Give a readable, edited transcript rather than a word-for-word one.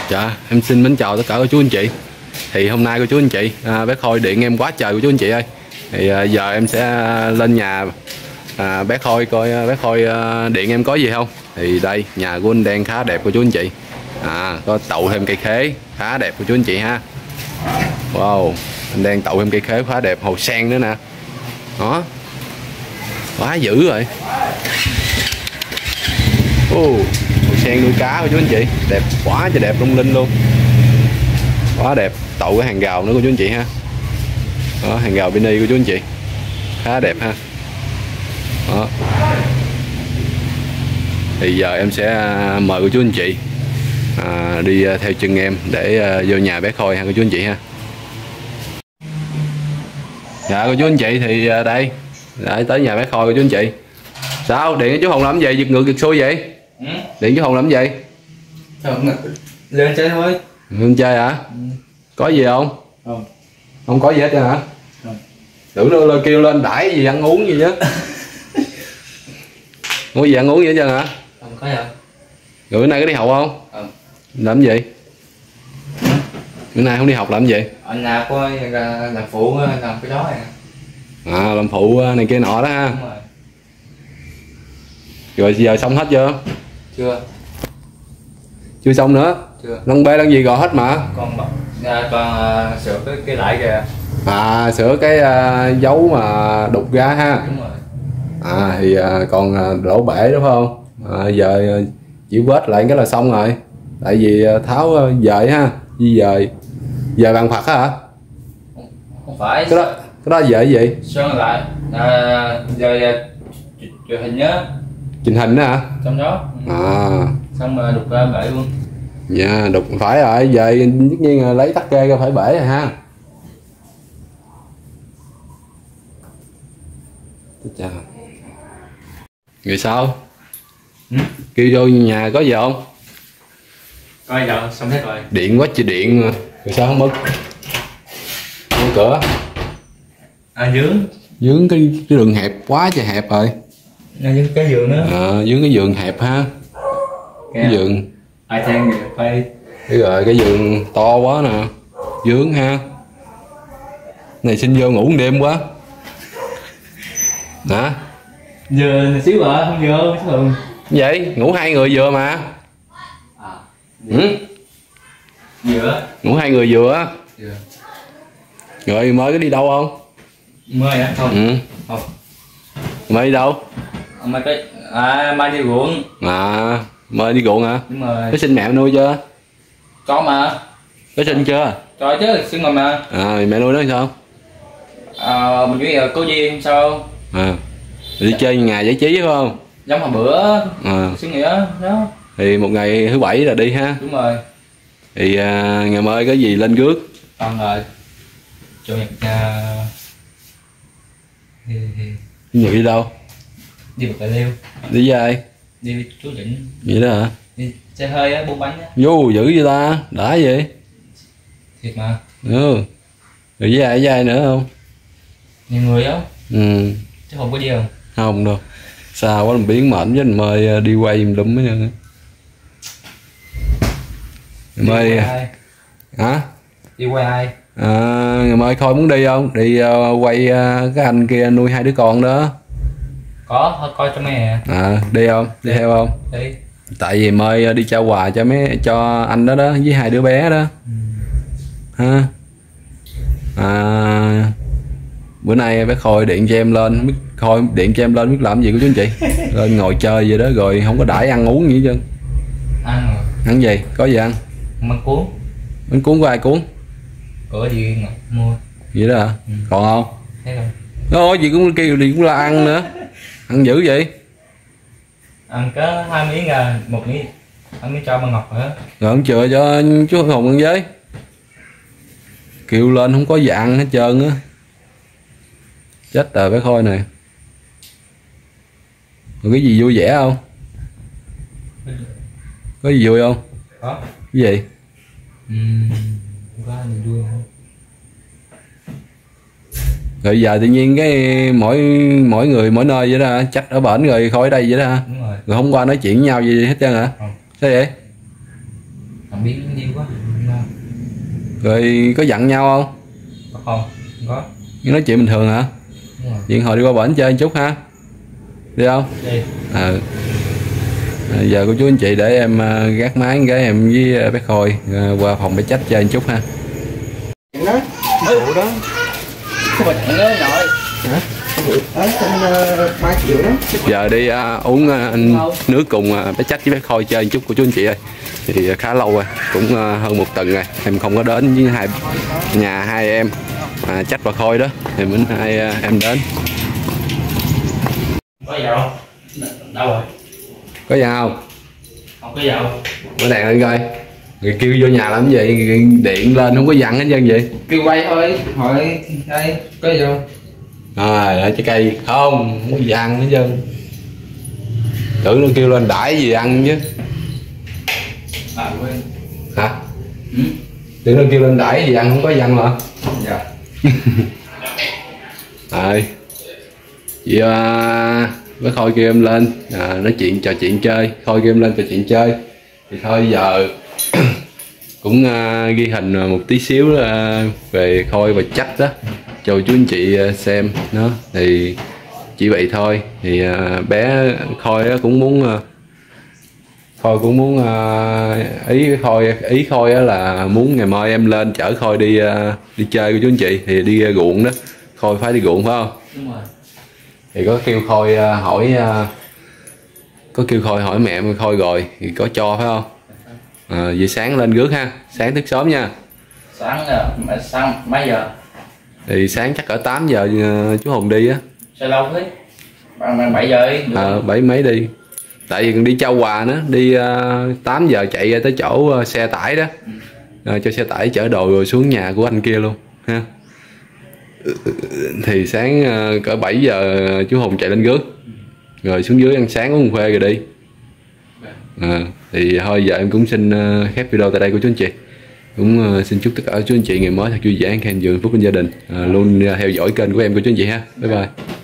Dạ, em xin mến chào tất cả cô chú anh chị. Thì hôm nay cô chú anh chị, bé Khôi điện em quá trời cô chú anh chị ơi. Thì giờ em sẽ lên nhà bé Khôi coi bé Khôi điện em có gì không. Thì đây, nhà của anh đang khá đẹp cô chú anh chị. Có tậu thêm cây khế khá đẹp cô chú anh chị ha. Wow, anh đang tậu thêm cây khế khá đẹp, hồ sen nữa nè. Đó, quá dữ rồi. Hồ sen nuôi cá cô chú anh chị, đẹp quá trời đẹp, lung linh luôn, quá đẹp. Tậu cái hàng rào nữa cô chú anh chị ha. Đó, hàng rào mini cô chú anh chị, khá đẹp ha. Đó. Thì giờ em sẽ mời cô chú anh chị đi theo chân em để vô nhà bé Khôi ha cô chú anh chị ha. Dạ cô chú anh chị, thì đây tới nhà bé Khôi cô chú anh chị. Sao điện chú Hùng làm gì giật ngược giật xuôi vậy? Điện chú Hùng làm gì? Lên chơi thôi. Lên chơi hả? Có gì không? Không có gì hết hả? Tưởng nó kêu lên đãi gì ăn uống gì chứ. Không có gì ăn uống gì hết trơn hả? Không có hả? Rồi bữa nay có đi học không? Làm gì? Bữa nay không đi học làm gì? Anh nào có làm phụ làm cái đó này. Làm phụ này kia nọ đó ha. Đúng rồi. Rồi giờ xong hết chưa? Chưa xong nữa? Chưa. Lăng bê lăng gì gọi hết mà. Còn sửa cái lại kìa. Sửa cái dấu mà đục ra ha. Đúng rồi. Thì còn lỗ bể đúng không? Giờ chỉ vết lại cái là xong rồi. Tại vì tháo dời ha, di dời bằng Phật hả? Không phải. Cái đó dời cái gì? Sơn lại. Giờ truyền hình nhá. Trình hình đó hả? Trong đó. Xong mà đục ra bể luôn. Dạ, đục phải rồi, giờ tất nhiên là lấy tắc kê ra phải bể rồi ha. Chà. Rồi sao? Kêu vô nhà có gì không? Coi giờ xong hết rồi. Điện quá trời điện mà. Rồi sao không mở cửa? Dướng cái đường hẹp quá trời hẹp rồi. Dướng cái giường nữa. Dướng cái giường hẹp ha. Cái giường. Ai than thì phải. Rồi cái giường to quá nè. Dướng ha. Này xin vô ngủ một đêm quá. Hả? Vừa xíu à, không vừa thường. Vậy ngủ hai người vừa mà. Vừa. Ngủ hai người vừa. Rồi mới có đi đâu không? Mới hả? Không. Không. Mới đi đâu? Mai mai đi ruộng. Mới đi ruộng hả? Đúng rồi. Có sinh mẹ nuôi chưa? Có mà. Có sinh chưa? Có chứ, sinh rồi mà. Mẹ nuôi nó sao? Mình nghĩ là có duyên sao? Đi chơi ngày giải trí phải không? Giống hồi bữa sinh nghĩa đó. Thì một ngày thứ bảy là đi ha. Đúng rồi. Thì ngày mai có gì lên rước? Rồi. Chủ nhật Nhật đi đâu? Đi Bạc Liêu. Đi với ai? Đi với chú Vĩnh. Vậy đó hả? Đi xe hơi á, 4 bánh á. Vô dữ vậy ta, đã vậy. Thiệt mà. Rồi với ai nữa không? Nhiều người á. Chứ không có đi không? Không đâu. Xa quá làm biến mệnh với anh mời đi quay giùm lum mấy nữa. Mời hả? Đi quay ai? Ngày mai Khôi muốn đi không? Đi quay cái anh kia nuôi hai đứa con đó. Có, coi cho mẹ. Đi không? Đi theo không? Đi. Tại vì mời đi trao quà cho anh đó với hai đứa bé đó. Ha. Bữa nay bé Khôi điện cho em lên, biết làm gì của chú anh chị. Lên ngồi chơi vậy đó, rồi không có đãi ăn uống gì hết trơn. Ăn rồi. Ăn gì? Có gì ăn? Bánh cuốn. Bánh cuốn của ai cuốn? Của gì Ngọc mua. Vậy đó hả? Còn không? Thấy không? Thôi gì cũng kêu gì cũng là ăn nữa. Ăn dữ vậy? Ăn có 2 miếng à, 1 miếng. Ăn miếng cho bà Ngọc hả? Rồi ông chừa cho chú Hùng ăn với. Kêu lên không có gì ăn hết trơn á. Chết rồi bé Khôi này. Rồi cái gì vui vẻ không? Có gì vui không? Có. Cái gì? Có gì vui không? Rồi giờ tự nhiên cái mỗi người mỗi nơi vậy đó, chắc ở bển rồi khỏi ở đây vậy đó. Đúng rồi. Rồi không qua nói chuyện với nhau gì hết trơn hả? Không. Sao vậy? Không biết nhiều quá. Rồi có giận nhau không? Không có. Nhưng nói chuyện bình thường hả? Đúng rồi. Điện hồi đi qua bển chơi một chút ha. Đi không? Đi. Giờ cô chú anh chị để em gác máy cái em với bé Khôi qua phòng bé Trách chơi một chút ha. Đó, vụ đó. Không phải thằng đó nội. Hả? Ở trên 3 triệu đó. Giờ đi uống nước cùng bé Trách với bé Khôi chơi một chút cô chú anh chị ơi. Thì khá lâu rồi, cũng hơn 1 tuần rồi em không có đến với nhà hai em Trách và Khôi đó, thì mình hai em đến. Có dầu không? Đâu rồi? Có gì không? Không có dầu. Mở đèn lên coi. Người kêu vô nhà làm gì vậy? Điện lên không có dặn hết trơn vậy? Kêu quay thôi, hỏi đây, có gì không? Ở trái cây không có gì ăn hết trơn. Tưởng nó kêu lên đãi gì ăn chứ. Quên. Hả? Tưởng nó kêu lên đãi gì ăn không có gì ăn mà. Dạ. Rồi. Vậy với Khôi kêu em lên nói chuyện trò chuyện chơi. Khôi kêu em lên trò chuyện chơi. Thì thôi giờ cũng ghi hình một tí xíu về Khôi và Trách đó cho chú anh chị xem nó. Thì chỉ vậy thôi. Thì bé Khôi cũng muốn ý Khôi là muốn ngày mai em lên chở Khôi đi chơi của chú anh chị, thì đi ruộng đó. Khôi phải đi ruộng phải không? Đúng rồi. Thì có kêu Khôi hỏi mẹ em Khôi rồi thì có cho phải không? Vậy sáng lên rước ha, sáng thức sớm nha. Sáng mấy giờ? Thì sáng chắc ở 8 giờ chú Hùng đi á. Sao lâu thế? Bằng 7 giờ đi. 7 mấy đi. Tại vì còn đi Châu Hòa nữa, đi 8 giờ chạy ra tới chỗ xe tải đó. Cho xe tải chở đồ rồi xuống nhà của anh kia luôn ha. Thì sáng cỡ 7 giờ chú Hùng chạy lên rước. Rồi xuống dưới ăn sáng uống phê rồi đi. Thì thôi giờ em cũng xin khép video tại đây của chú anh chị. Cũng xin chúc tất cả chú anh chị ngày mới thật vui vẻ, an khang, vui phúc bên gia đình. Luôn theo dõi kênh của em của chú anh chị ha. Bye bye.